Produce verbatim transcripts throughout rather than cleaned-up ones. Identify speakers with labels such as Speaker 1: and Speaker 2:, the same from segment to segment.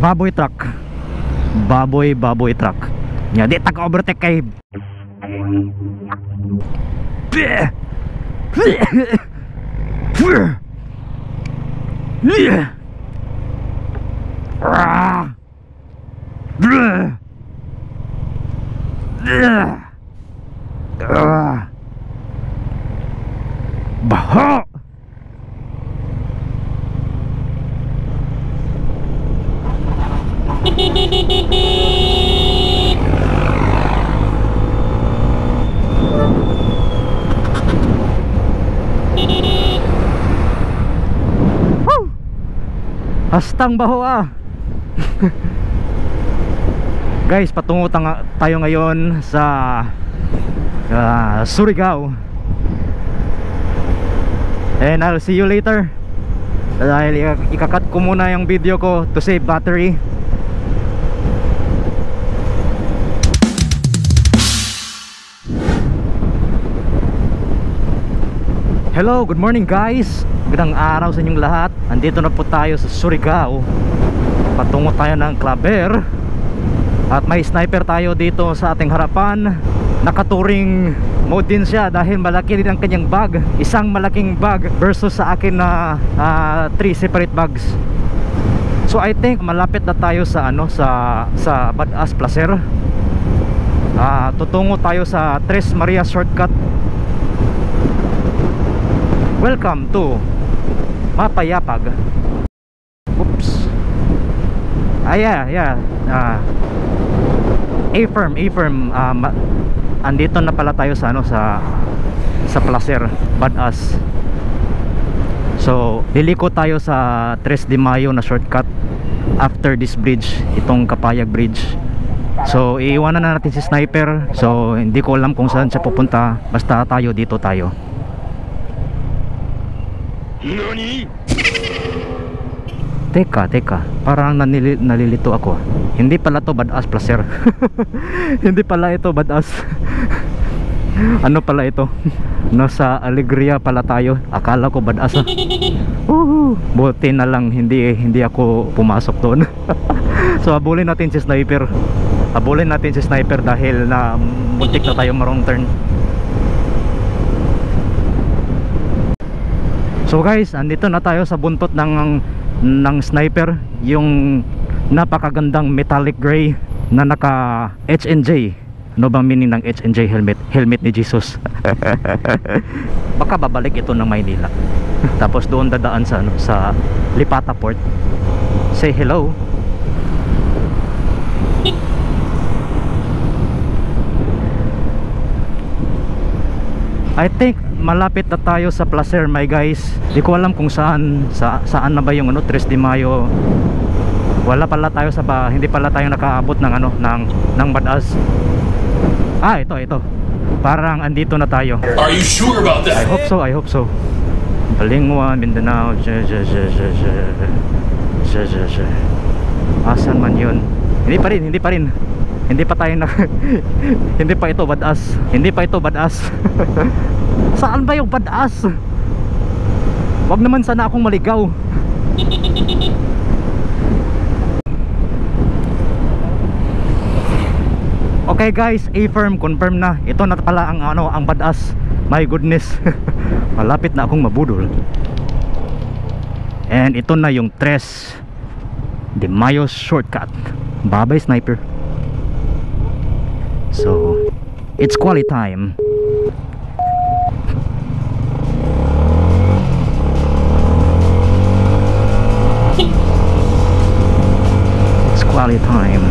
Speaker 1: baboy truck. Baboy, baboy truck. Nya di taka overtake kay. Baho. Hastang baho ah. Guys, patungo tayo ngayon sa uh, Surigao. And I'll see you later. Dahil ikakat ko muna yung video ko to save battery. Hello, good morning guys. Magandang araw sa inyong lahat. Andito na po tayo sa Surigao. Patungo tayo ng Claver. At may sniper tayo dito sa ating harapan. Nakaturing mode din siya dahil malaki din ang kanyang bag. Isang malaking bag versus sa akin na uh, three separate bags. So I think malapit na tayo sa ano sa sa Bad-as Placer. Uh, tutungo tayo sa Tres Marias shortcut. Welcome to Mapayapag. Oops. Ah yeah, yeah. Uh, A-firm, A-firm. Uh, andito na pala tayo sa ano sa sa Placer, Bad-as. So, liliko tayo sa Tres de Mayo na shortcut after this bridge, itong Kapayag Bridge. So, iiwanan na natin si sniper. So, hindi ko alam kung saan siya pupunta. Basta tayo dito tayo. Nani? Teka, teka. Parang nanili, nalilito ako. Hindi pala to Bad-as Placer. Hindi pala ito Bad-as. Ano pala ito? Nasa Alegria pala tayo. Akala ko Bad-as ah. Uhu. Buti na lang hindi hindi ako pumasok doon. So habulin natin si sniper. Habulin natin si sniper dahil na muntik na tayo marong turn. So guys, andito na tayo sa buntot ng ng sniper, yung napakagandang metallic gray na naka H and J. Ano bang meaning ng H and J helmet? Helmet ni Jesus. Baka babalik ito ng Maynila. Tapos doon dadaan sa ano, sa Lipata Port. Say hello. I think malapit na tayo sa Placer, my guys. Di ko alam kung saan sa, saan na ba yung ano, Tres de Mayo. Wala pala tayo sa ba, hindi pala tayo nakaabot ng ano ng ng Bad-as. Ah, ito, ito. Parang andito na tayo.
Speaker 2: Are you sure about that?
Speaker 1: I hope so, I hope so. Balingwan, Mindanao. Asan man yun? Hindi pa rin, hindi pa rin. Hindi pa tayo na hindi pa ito Bad-as. Hindi pa ito Bad-as. Saan ba yung Bad-as? Wag naman sana akong maligaw. Okay guys, A-firm, confirm na. Ito na pala ang ano, ang Bad-as. My goodness. Malapit na akong mabudol. And ito na yung Tres de Mayo shortcut. Bye-bye sniper. So, it's quality time. It's quality time.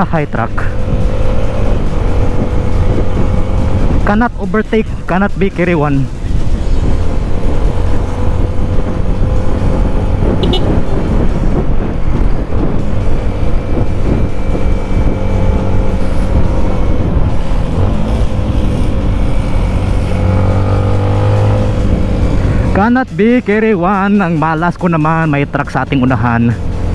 Speaker 1: a high truck cannot overtake, cannot be carry one. Cannot be carry one. Ang malas ko naman, may truck sa ating unahan.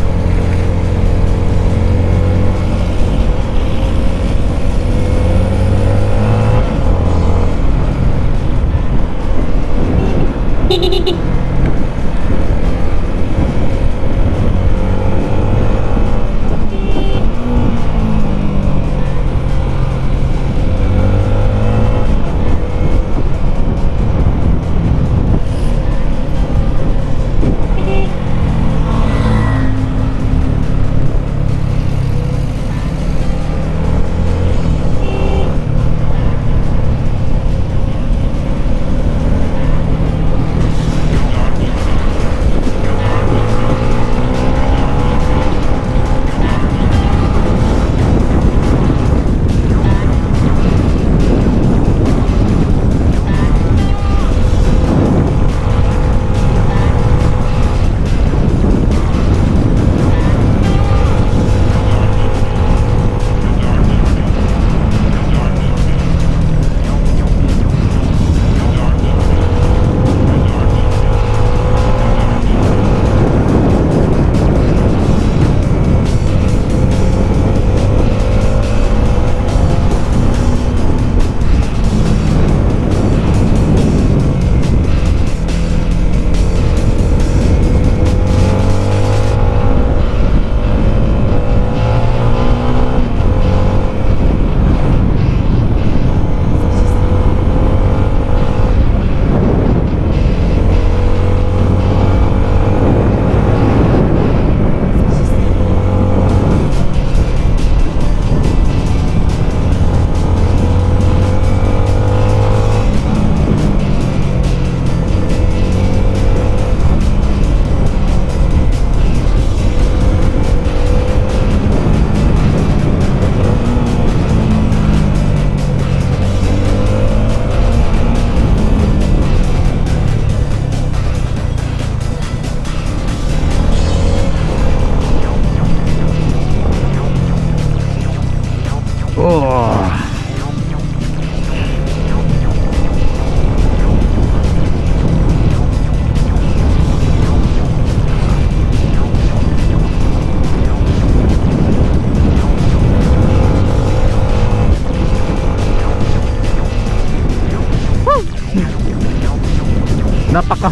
Speaker 1: Napaka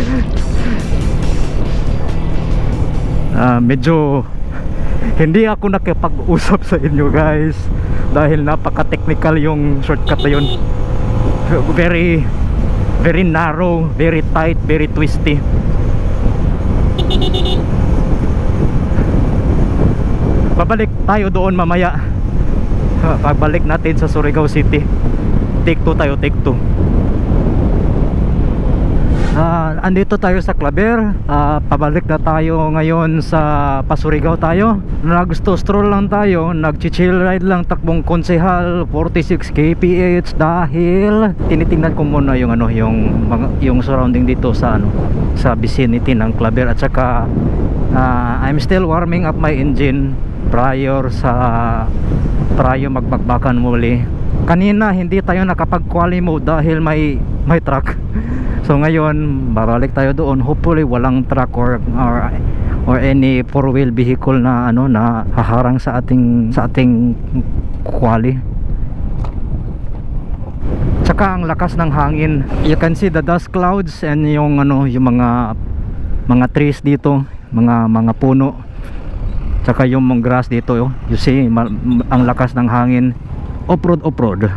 Speaker 1: uh, medyo hindi ako nakipag-usap sa inyo guys dahil napaka technical yung shortcut na yun. Very very narrow, very tight, very twisty. Babalik tayo doon mamaya. Pagbalik natin sa Surigao City, take two tayo, take two. Uh, andito tayo sa Claver. uh, Pabalik na tayo ngayon sa Pasurigao tayo. Nagusto stroll lang tayo, nag-chill ride lang, takbong konsehal forty-six kilometers per hour dahil tinitingnan ko muna yung ano, yung mga, yung surrounding dito sa ano, sa vicinity ng Claver. At saka uh, I'm still warming up my engine prior sa prior magbakbakan muli. Kanina hindi tayo nakapag-quali mode dahil may may truck. So ngayon babalik tayo doon, hopefully walang truck or or, or any four wheel vehicle na ano na haharang sa ating sa ating quali. Tsaka ang lakas ng hangin, you can see the dust clouds and yung ano, yung mga mga trees dito, mga mga puno. Tsaka yung mga grass dito, oh, you see ang lakas ng hangin. Off-road, off-road.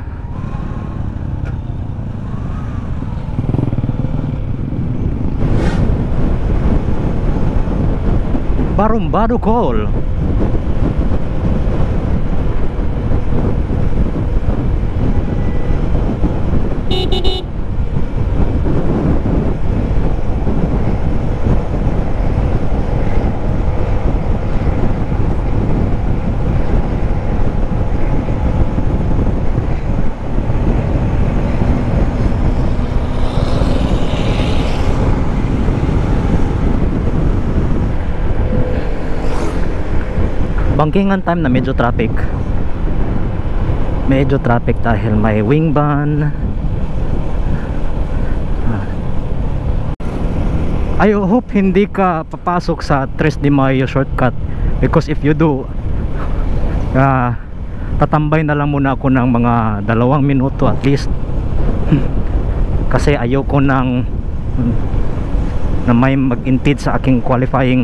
Speaker 1: Barumbado call. Bangkingan time na medyo traffic. Medyo traffic dahil may wing ban. I hope hindi ka papasok sa Tres de Mayo shortcut, because if you do, uh, tatambay na lang muna ako ng mga dalawang minuto at least. Kasi ayoko nang na may mag-impede sa aking qualifying.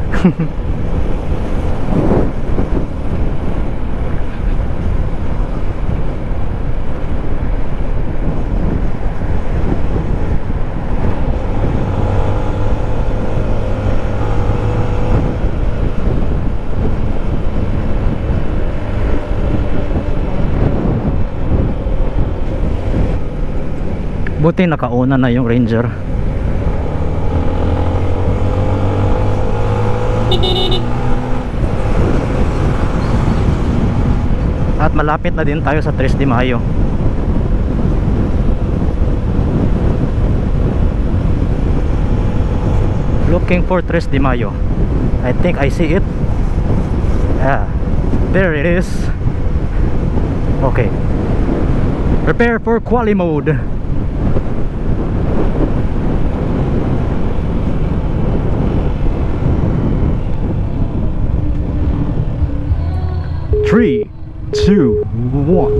Speaker 1: Buti nakauna na yung ranger. At malapit na din tayo sa Tres de Mayo. Looking for Tres de Mayo. I think I see it. Yeah, there it is. Okay, prepare for quali mode. Three, two, one.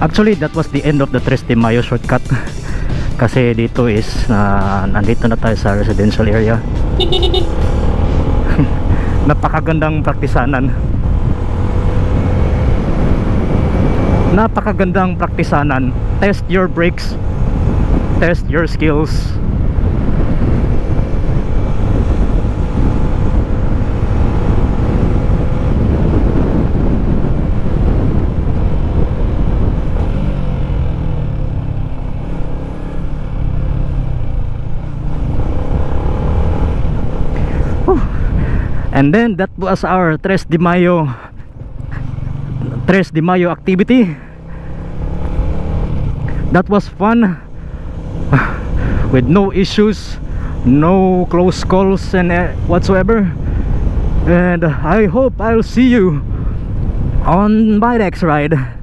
Speaker 1: Actually, that was the end of the Tres de Mayo shortcut. Kasi dito is uh, nandito na tayo sa residential area. Napakagandang praktisanan. Napakagandang praktisanan. Test your brakes. Test your skills. And then that was our Tres de Mayo Tres de Mayo activity. That was fun. With no issues, no close calls and uh, whatsoever. And I hope I'll see you on my next ride.